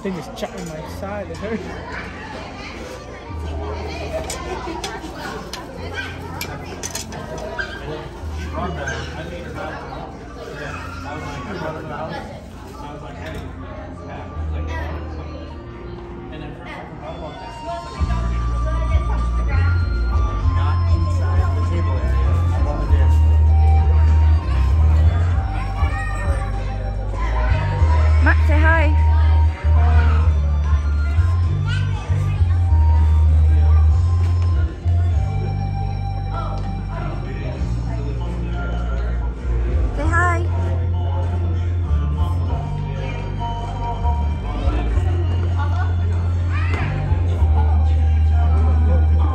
thing is chopping my side. It hurts. I need her back. Yeah, I was like, I brought her to the house.